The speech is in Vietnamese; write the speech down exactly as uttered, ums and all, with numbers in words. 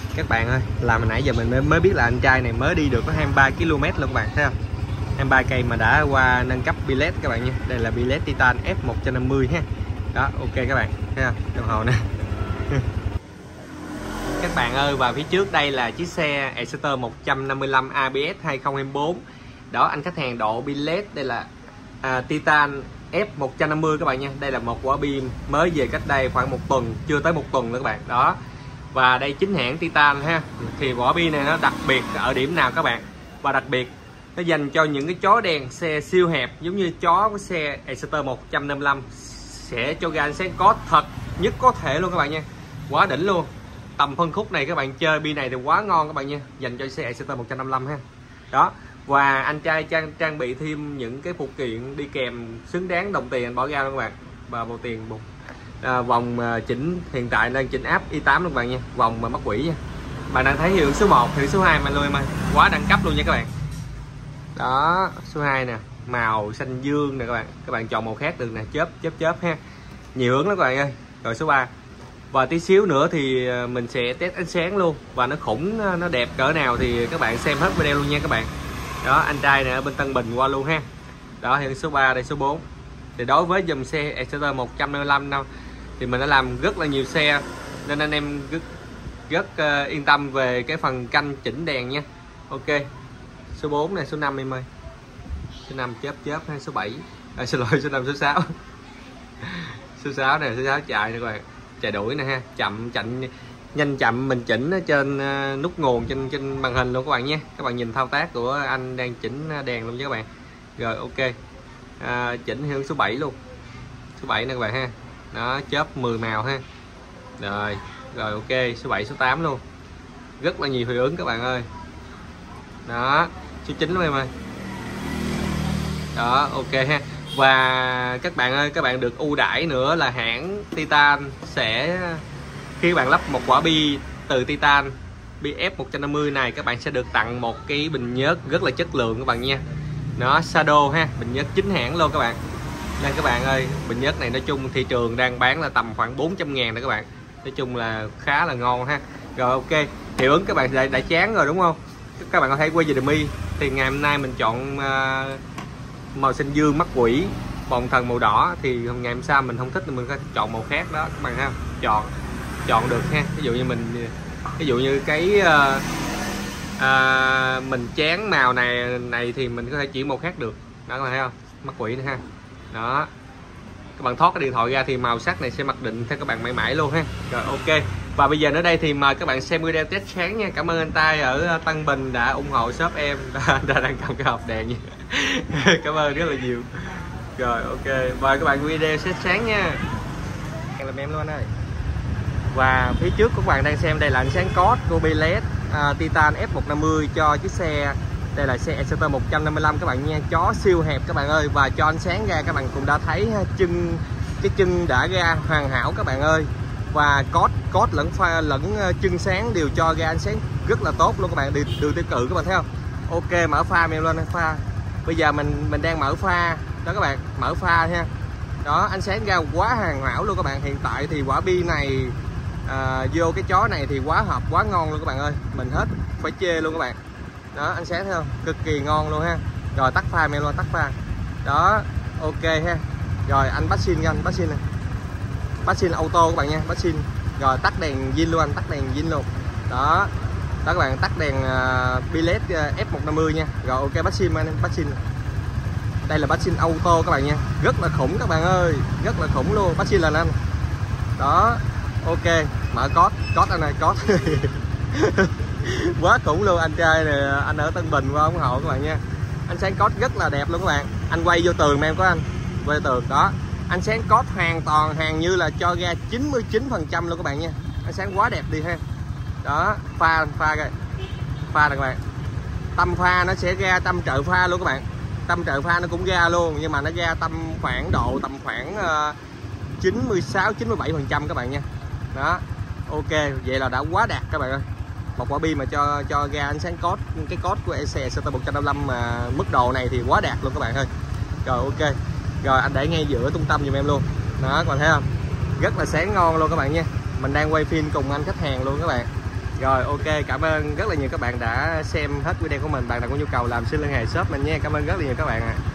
Các bạn ơi, làm hồi nãy giờ mình mới, mới biết là anh trai này mới đi được có hai mươi ba ki lô mét luôn các bạn thấy không? hai mươi ba cây mà đã qua nâng cấp billet các bạn nha. Đây là billet Titan F một năm mươi ha. Đó, ok các bạn, thấy không? Đồng hồ nè. Các bạn ơi, và phía trước đây là chiếc xe Exciter một năm lăm a bê ét hai không hai tư. Đó, anh khách hàng độ billet đây là à, Titan F một năm mươi các bạn nha. Đây là một quả pin mới về cách đây khoảng một tuần, chưa tới một tuần nữa các bạn. Đó. Và đây chính hãng Titan ha. Thì quả pin này nó đặc biệt ở điểm nào các bạn? Và đặc biệt nó dành cho những cái chó đèn xe siêu hẹp giống như chó của xe Exciter một năm lăm, sẽ cho ra ánh sáng có thật nhất có thể luôn các bạn nha. Quá đỉnh luôn. Tầm phân khúc này các bạn chơi pin này thì quá ngon các bạn nha, dành cho xe Exciter một năm lăm ha. Đó. Và anh trai trang trang bị thêm những cái phụ kiện đi kèm xứng đáng đồng tiền anh bỏ ra luôn các bạn. Và bộ tiền bụng à, vòng à, chỉnh hiện tại đang chỉnh áp i tám luôn các bạn nha, vòng mà mắc quỷ nha. Bạn đang thấy hiệu ứng số một, hiệu ứng số hai mà luôn mà quá đẳng cấp luôn nha các bạn. Đó, số hai nè, màu xanh dương nè các bạn. Các bạn chọn màu khác được nè, chớp chớp chớp ha. Nhiều hướng lắm các bạn ơi. Rồi số ba. Và tí xíu nữa thì mình sẽ test ánh sáng luôn, và nó khủng nó đẹp cỡ nào thì các bạn xem hết video luôn nha các bạn. Đó, anh trai này ở bên Tân Bình qua luôn ha. Đó, hiện số ba đây, số bốn. Thì đối với dòng xe Exciter một năm lăm đâu thì mình đã làm rất là nhiều xe, nên anh em rất rất uh, yên tâm về cái phần canh chỉnh đèn nha. Ok. Số bốn này, số năm em ơi. Số năm chớp chớp hay số bảy. À, xin lỗi, số năm, số sáu. Số sáu này, số sáu chạy nè các bạn. Chạy đuổi nè ha, chậm chậm nhanh chậm mình chỉnh ở trên uh, nút nguồn trên trên màn hình luôn các bạn nhé. Các bạn nhìn thao tác của anh đang chỉnh đèn luôn nha các bạn. Rồi ok. À, chỉnh hướng số bảy luôn. Số bảy nè các bạn ha. Đó, chớp mười màu ha. Rồi, rồi ok, số bảy, số tám luôn. Rất là nhiều hiệu ứng các bạn ơi. Đó, số chín luôn em ơi. Đó, ok ha. Và các bạn ơi, các bạn được ưu đãi nữa là hãng Titan sẽ khi bạn lắp một quả bi từ Titan bi F một năm mươi này, các bạn sẽ được tặng một cái bình nhớt rất là chất lượng các bạn nha. Nó Shadow ha, bình nhớt chính hãng luôn các bạn. Nên các bạn ơi, bình nhớt này nói chung thị trường đang bán là tầm khoảng bốn trăm ngàn nữa các bạn. Nói chung là khá là ngon ha. Rồi ok, hiệu ứng các bạn đã, đã chán rồi đúng không? Các bạn có thấy quay về mi thì ngày hôm nay mình chọn uh, màu xanh dương mắt quỷ, bồng thần màu đỏ, thì ngày hôm sau mình không thích thì mình có chọn màu khác đó các bạn ha. Chọn chọn được ha. Ví dụ như mình ví dụ như cái uh, uh, mình chán màu này này thì mình có thể chuyển màu khác được. Đó các bạn thấy không? Mắt quỷ nữa ha. Đó. Các bạn thoát cái điện thoại ra thì màu sắc này sẽ mặc định theo các bạn mãi mãi luôn ha. Rồi ok. Và bây giờ nữa đây thì mời các bạn xem video test sáng nha. Cảm ơn anh Tay ở Tân Bình đã ủng hộ shop em, đã, đã đang cầm cái hộp đèn nha. Cảm ơn rất là nhiều. Rồi ok, mời các bạn video test sáng nha. Làm em luôn ơi. Và phía trước của các bạn đang xem đây là ánh sáng code của billet uh, Titan F một năm mươi cho chiếc xe. Đây là xe Exciter một năm lăm các bạn nha. Chó siêu hẹp các bạn ơi. Và cho ánh sáng ra các bạn cũng đã thấy chân cái chân đã ra hoàn hảo các bạn ơi. Và code code lẫn pha lẫn chân sáng đều cho ra ánh sáng rất là tốt luôn các bạn. Đường tiêu cự các bạn thấy không? Ok, mở pha em lên pha. Bây giờ mình mình đang mở pha đó các bạn, mở pha ha. Đó, ánh sáng ra quá hoàn hảo luôn các bạn. Hiện tại thì quả bi này à, vô cái chó này thì quá hợp, quá ngon luôn các bạn ơi. Mình hết phải chê luôn các bạn. Đó, ánh sáng thấy không? Cực kỳ ngon luôn ha. Rồi tắt pha em luôn, tắt pha. Đó, ok ha. Rồi anh bắt xin anh, bắt xin này. Bắt xin auto các bạn nha, bắt xin. Rồi tắt đèn zin luôn anh, tắt đèn zin luôn. Đó. Đó các bạn, tắt đèn uh, billet uh, F một năm mươi nha. Rồi ok, bắt xin anh, bắt xin. Đây là bắt xin auto các bạn nha. Rất là khủng các bạn ơi, rất là khủng luôn. Bắt xin là anh. Đó. Ok, mở code, code anh này, code. Quá khủng luôn, anh trai này, anh ở Tân Bình qua ủng hộ các bạn nha. Ánh sáng code rất là đẹp luôn các bạn. Anh quay vô tường em có anh. Quay tường đó. Ánh sáng code hoàn toàn hàng như là cho ra chín mươi chín phần trăm luôn các bạn nha. Ánh sáng quá đẹp đi ha. Đó, pha pha rồi. Pha rồi các bạn. Tâm pha nó sẽ ra tâm trợ pha luôn các bạn. Tâm trợ pha nó cũng ra luôn, nhưng mà nó ra tâm khoảng độ tầm khoảng uh, chín mươi sáu chín mươi bảy phần trăm các bạn nha. Đó. Ok, vậy là đã quá đạt các bạn ơi. Một quả bi mà cho cho ra ánh sáng code, cái code của xe Exciter một năm lăm mà mức độ này thì quá đạt luôn các bạn ơi. Rồi ok. Rồi anh để ngay giữa trung tâm giùm em luôn. Đó các bạn thấy không? Rất là sáng ngon luôn các bạn nha. Mình đang quay phim cùng anh khách hàng luôn các bạn. Rồi ok, cảm ơn rất là nhiều các bạn đã xem hết video của mình. Bạn nào có nhu cầu làm xin liên hệ shop mình nha. Cảm ơn rất là nhiều các bạn ạ. À.